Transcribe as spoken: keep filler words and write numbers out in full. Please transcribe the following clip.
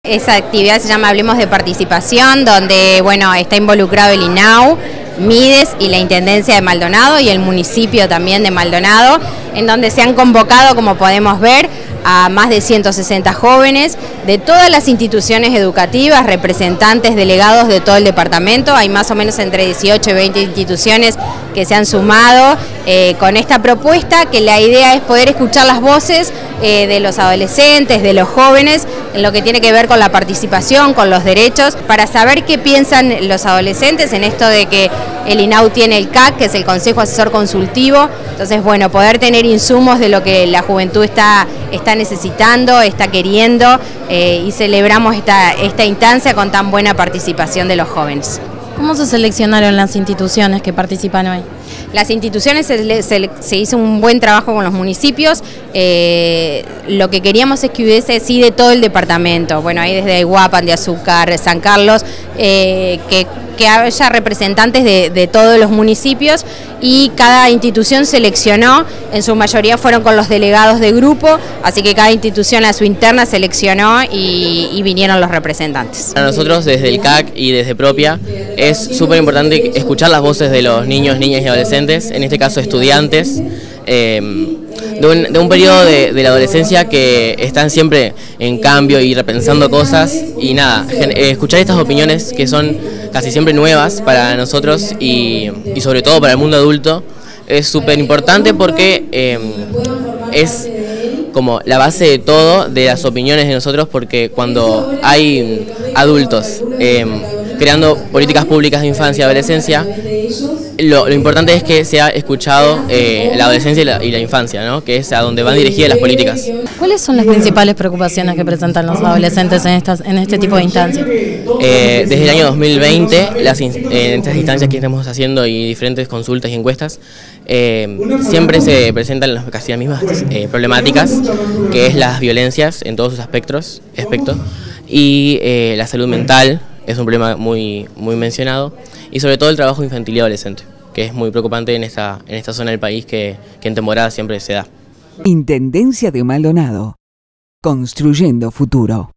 Esa actividad se llama Hablemos de Participación, donde bueno, está involucrado el I N A U, Mides y la Intendencia de Maldonado y el municipio también de Maldonado, en donde se han convocado, como podemos ver, a más de ciento sesenta jóvenes de todas las instituciones educativas, representantes, delegados de todo el departamento. Hay más o menos entre dieciocho y veinte instituciones que se han sumado eh, con esta propuesta, que la idea es poder escuchar las voces eh, de los adolescentes, de los jóvenes, en lo que tiene que ver con la participación, con los derechos, para saber qué piensan los adolescentes en esto de que el I N A U tiene el C A C, que es el Consejo Asesor Consultivo. Entonces, bueno, poder tener insumos de lo que la juventud está, está necesitando, está queriendo, eh, y celebramos esta, esta instancia con tan buena participación de los jóvenes. ¿Cómo se seleccionaron las instituciones que participan hoy? Las instituciones, se, se, se hizo un buen trabajo con los municipios. Eh, lo que queríamos es que hubiese sí de todo el departamento. Bueno, ahí desde Iguapan, de Azúcar, San Carlos, eh, que, que haya representantes de, de todos los municipios, y cada institución seleccionó, en su mayoría fueron con los delegados de grupo, así que cada institución a su interna seleccionó y, y vinieron los representantes. Para nosotros desde el C A C y desde Propia es súper importante escuchar las voces de los niños, niñas y adolescentes, en este caso estudiantes, eh, de, un, de un periodo de, de la adolescencia que están siempre en cambio y repensando cosas, y nada, escuchar estas opiniones que son casi siempre nuevas para nosotros y, y sobre todo para el mundo adulto es súper importante, porque eh, es como la base de todo, de las opiniones de nosotros, porque cuando hay adultos eh, creando políticas públicas de infancia y adolescencia, lo, lo importante es que sea escuchado eh, la adolescencia y la, y la infancia, ¿no? Que es a donde van dirigidas las políticas. ¿Cuáles son las principales preocupaciones que presentan los adolescentes en, estas, en este tipo de instancias? Eh, desde el año dos mil veinte, las, en estas instancias que estamos haciendo y diferentes consultas y encuestas, eh, siempre se presentan las, casi las mismas eh, problemáticas, que es las violencias en todos sus aspectos, aspectos y eh, la salud mental es un problema muy, muy mencionado, y sobre todo el trabajo infantil y adolescente, que es muy preocupante en esta, en esta zona del país que, que en temporada siempre se da. Intendencia de Maldonado, construyendo futuro.